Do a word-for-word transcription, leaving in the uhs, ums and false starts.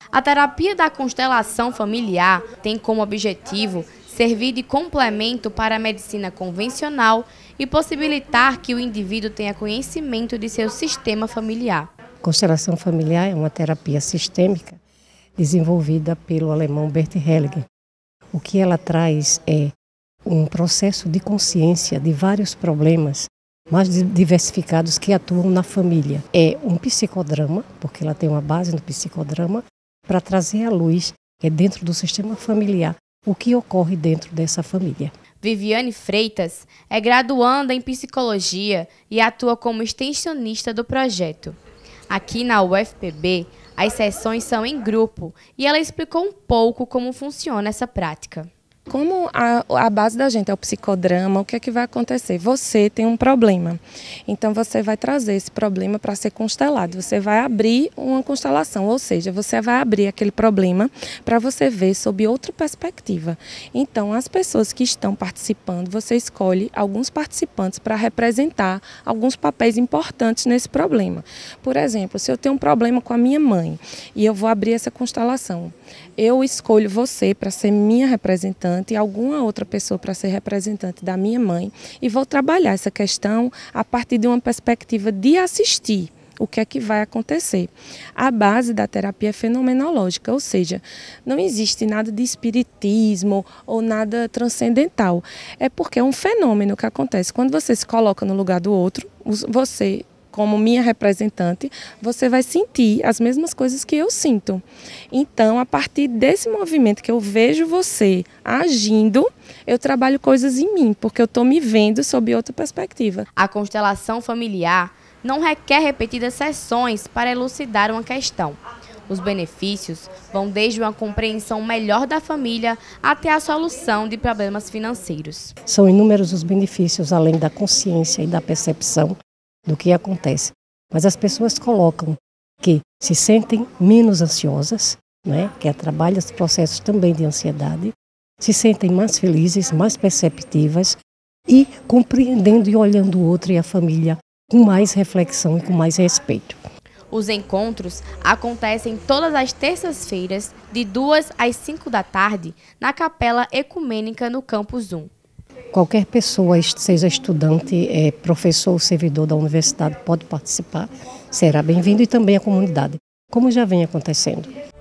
A terapia da constelação familiar tem como objetivo servir de complemento para a medicina convencional e possibilitar que o indivíduo tenha conhecimento de seu sistema familiar. Constelação familiar é uma terapia sistêmica desenvolvida pelo alemão Bert Hellinger. O que ela traz é um processo de consciência de vários problemas mais diversificados que atuam na família. É um psicodrama, porque ela tem uma base no psicodrama, para trazer à luz, é dentro do sistema familiar, o que ocorre dentro dessa família. Viviane Freitas é graduanda em psicologia e atua como extensionista do projeto. Aqui na U F P B, as sessões são em grupo e ela explicou um pouco como funciona essa prática. Como a, a base da gente é o psicodrama, o que é que vai acontecer? Você tem um problema, então você vai trazer esse problema para ser constelado, você vai abrir uma constelação, ou seja, você vai abrir aquele problema para você ver sob outra perspectiva. Então, as pessoas que estão participando, você escolhe alguns participantes para representar alguns papéis importantes nesse problema. Por exemplo, se eu tenho um problema com a minha mãe e eu vou abrir essa constelação, eu escolho você para ser minha representante e alguma outra pessoa para ser representante da minha mãe e vou trabalhar essa questão a partir de uma perspectiva de assistir o que é que vai acontecer. A base da terapia é fenomenológica, ou seja, não existe nada de espiritismo ou nada transcendental. É porque é um fenômeno que acontece. Quando você se coloca no lugar do outro, você, como minha representante, você vai sentir as mesmas coisas que eu sinto. Então, a partir desse movimento que eu vejo você agindo, eu trabalho coisas em mim, porque eu estou me vendo sob outra perspectiva. A constelação familiar não requer repetidas sessões para elucidar uma questão. Os benefícios vão desde uma compreensão melhor da família até a solução de problemas financeiros. São inúmeros os benefícios, além da consciência e da percepção do que acontece. Mas as pessoas colocam que se sentem menos ansiosas, né, que trabalham os processos também de ansiedade, se sentem mais felizes, mais perceptivas e compreendendo e olhando o outro e a família com mais reflexão e com mais respeito. Os encontros acontecem todas as terças-feiras, de duas às cinco da tarde, na Capela Ecumênica no Campus um. Qualquer pessoa, seja estudante, é, professor ou servidor da universidade, pode participar, será bem-vindo, e também a comunidade, como já vem acontecendo.